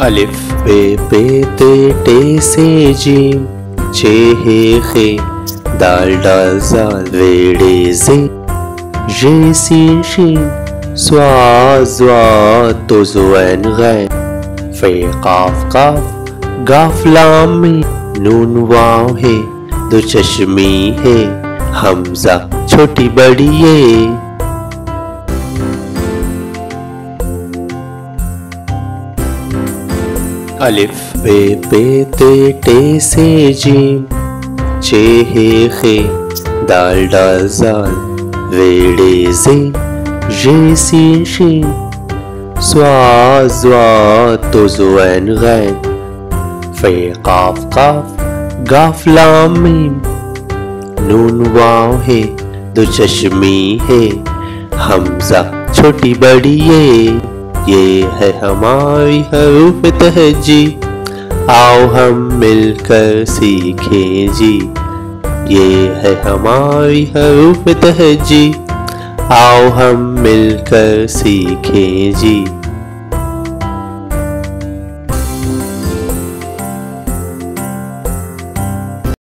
अलिफ बे पे ते टे से जीम चे हे खे दाल डाल जाल वेड़े जे ये सीन शीन स्वा ज़्वा तो ज़ुएन गैन फे काफ काफ गाफ लाम में नून वाव है दो चश्मी है हमजा छोटी बड़ी ये। अलिफ बे पे ते टे से जीम चे हे खे दाल डाल जाल वेड़े जे ये सीन शीन स्वा ज़्वा तो ज़ुएन गैन फे काफ काफ गाफ लाम मीम नून वाव है दो चश्मी है हमजा छोटी बड़ी ये है हमारी हरूफ तहजी आओ हम मिलकर सीखें जी। ये है हमारी हरूफ तहजी आओ हम मिलकर सीखें जी।